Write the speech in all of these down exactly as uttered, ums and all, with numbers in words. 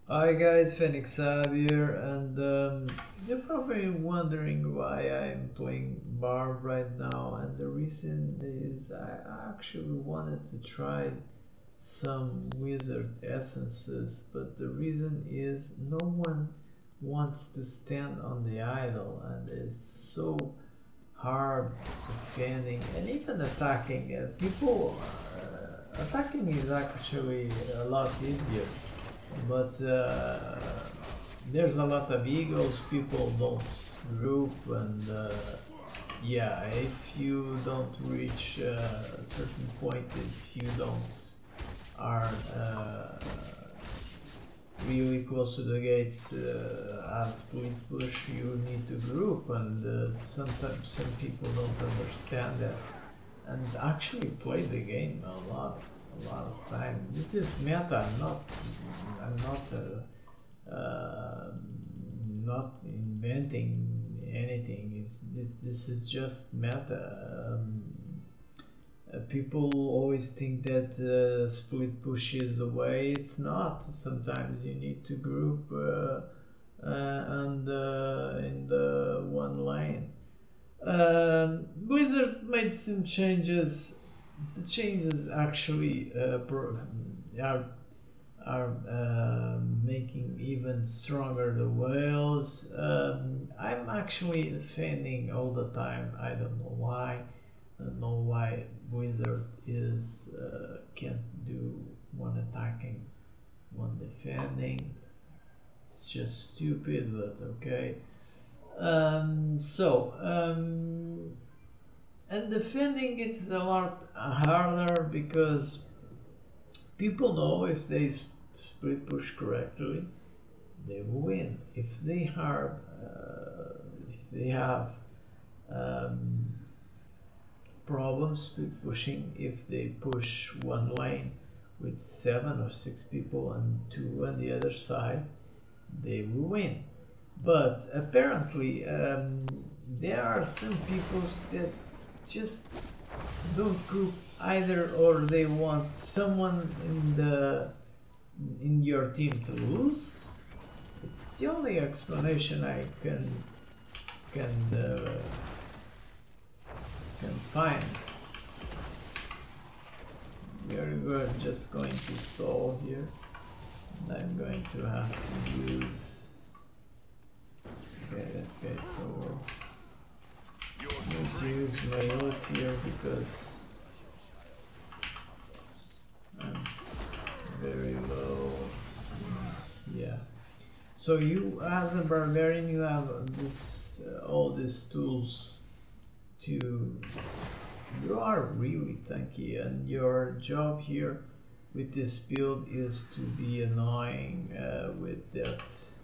Hi guys, Phoenix Sab here, and um, you're probably wondering why I'm playing Barb right now, and the reason is I actually wanted to try some wizard essences, but the reason is no one wants to stand on the idol, and it's so hard defending and even attacking. Uh, people uh, attacking is actually a lot easier, but uh, there's a lot of egos. People don't group, and uh, yeah, if you don't reach uh, a certain point, if you don't are uh, really close to the gates uh, as split push, you need to group, and uh, sometimes some people don't understand that and actually play the game a lot a lot of time. This is meta. I'm not I'm not uh, uh, not inventing anything. It's, this this is just meta. Um, uh, people always think that uh, split push is the way. It's not. Sometimes you need to group uh, uh, and uh, in the one lane. Um, Blizzard made some changes. The changes actually uh, pro- are are uh, making even stronger the whales. Um, I'm actually defending all the time. I don't know why. I don't know why Blizzard is uh, can't do one attacking, one defending. It's just stupid, but okay. Um, so, um, and defending it's a lot harder because people know if they split push correctly, they will win. If they have, uh, if they have um, problems split pushing, if they push one lane with seven or six people and two on the other side, they will win. But apparently, um, there are some people that just don't group either, or they want someone in the in your team to lose. It's the only explanation I can can uh, can find. We're just going to stall here, and I'm going to have to use. Okay, that guy's over. I'm going to use my ult here because I'm very low. Yeah. So you, as a barbarian, you have this uh, all these tools to. You are really tanky, and your job here with this build is to be annoying uh, with that.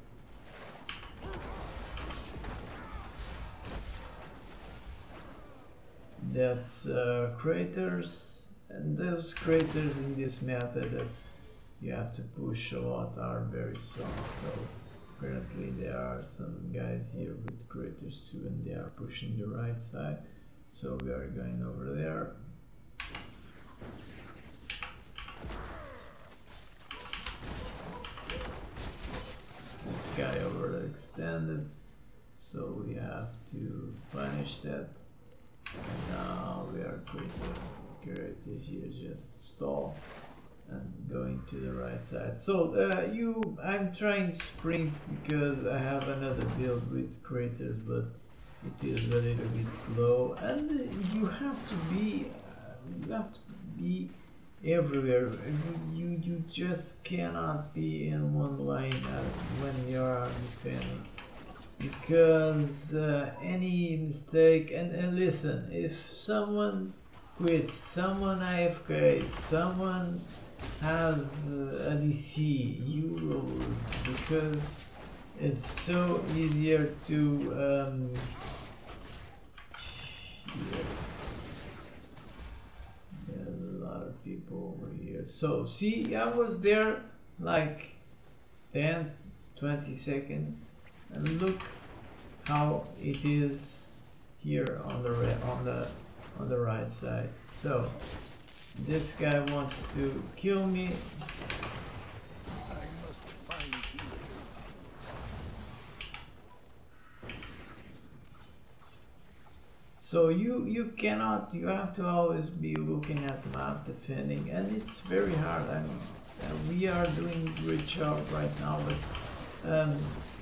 That's uh, craters, and those craters in this method that you have to push a lot are very strong. So apparently there are some guys here with craters too, and they are pushing the right side. So we are going over there. This guy overextended, so we have to punish that. And now we are creative, creative here, just stall and going to the right side. So uh, you, I'm trying to sprint because I have another build with craters, but it is a little bit slow, and you have to be, uh, you have to be everywhere. You you just cannot be in one lane uh, when you are defending. Because uh, any mistake, and, and listen, if someone quits, someone A F K, someone has uh, a D C, you will lose, because it's so easier to um, yeah. There's a lot of people over here. So see, I was there like ten twenty seconds, and look how it is here on the on the on the right side. So this guy wants to kill me. I must find So you you cannot, you have to always be looking at map defending, and it's very hard. I mean, uh, we are doing a great job right now, but um,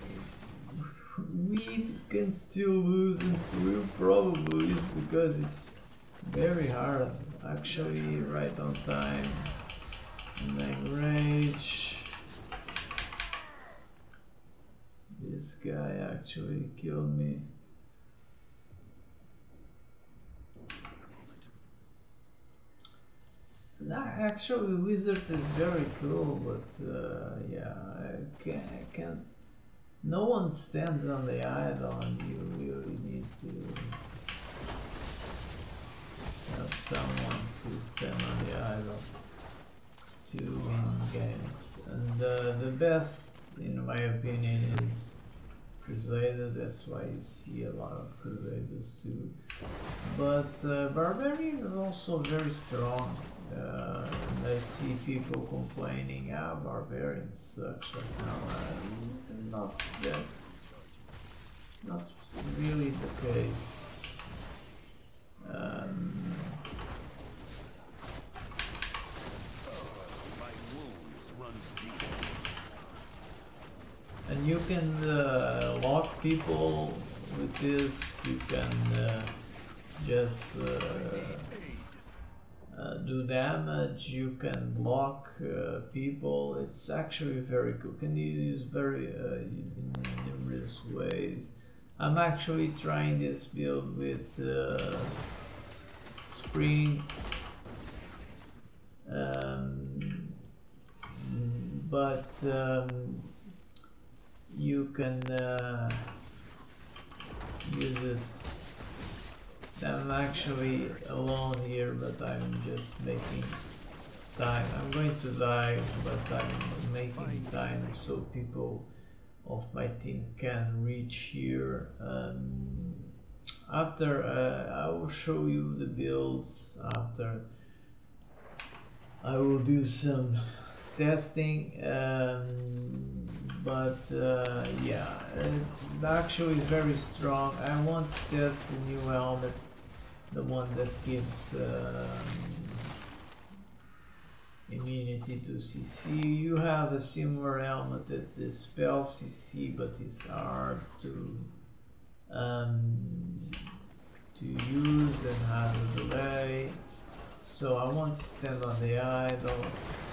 we can still lose, and we'll probably lose because it's very hard. Actually, right on time, nine rage. This guy actually killed me. Nah, actually, wizard is very cool, but uh, yeah, I can't, I can't. No one stands on the idol, and you really need to have someone to stand on the idol to win games. And uh, the best, in my opinion, is Crusader. That's why you see a lot of Crusaders too. But uh, Barbarian is also very strong. Uh, and I see people complaining, ah, Barbarian sucks right now. Uh, not that, not really the case. Um, and you can uh, lock people with this. You can uh, just uh, uh, do damage. You can block uh, people. It's actually very cool. Can you use very uh, in numerous ways. I'm actually trying this build with uh, sprints, um, but um, you can uh, use it. I'm actually alone here, but I'm just making time. I'm going to die, but I'm making time so people of my team can reach here. Um, after uh, I will show you the builds. After I will do some testing, um, but uh, yeah, it actually is very strong. I want to test the new helmet, the one that gives um, immunity to C C. You have a similar helmet that dispels C C, but it's hard to um, to use and has a delay. So I want to stand on the idol.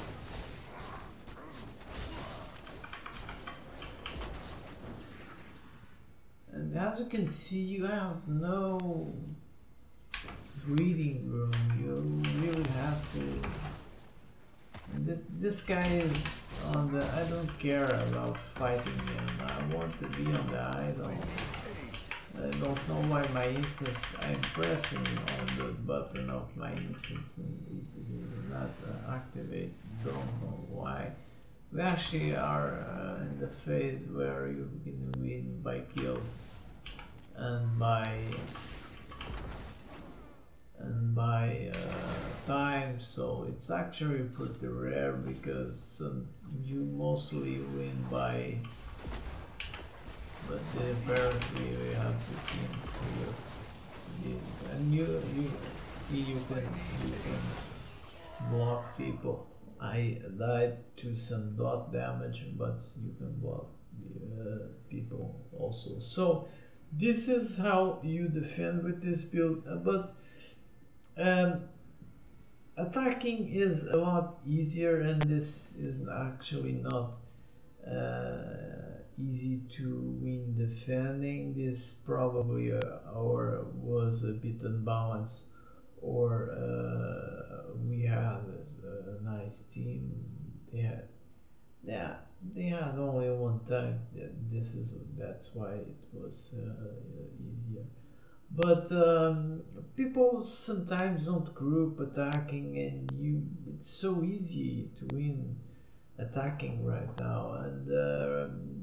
And as you can see, you have no breathing room. You really have to. Th this guy is on the. I don't care about fighting him. I want to be on the idol. I don't know why my instance. I'm pressing on the button of my instance and it will not uh, activate. Don't know why. We actually are uh, in the phase where you can win by kills and by and by uh, time, so it's actually pretty rare because um, you mostly win by, but apparently we have to team here, and you you see you can you can block people. I died to some dot damage, but you can block uh, people also. So this is how you defend with this build, uh, but um, attacking is a lot easier, and this is actually not uh, easy to win defending. This probably uh, or was a bit unbalanced, or uh, we had a, a nice team. They had, yeah, they had only one tank. This is that's why it was uh, easier. But um, people sometimes don't group attacking, and you it's so easy to win attacking right now. And uh,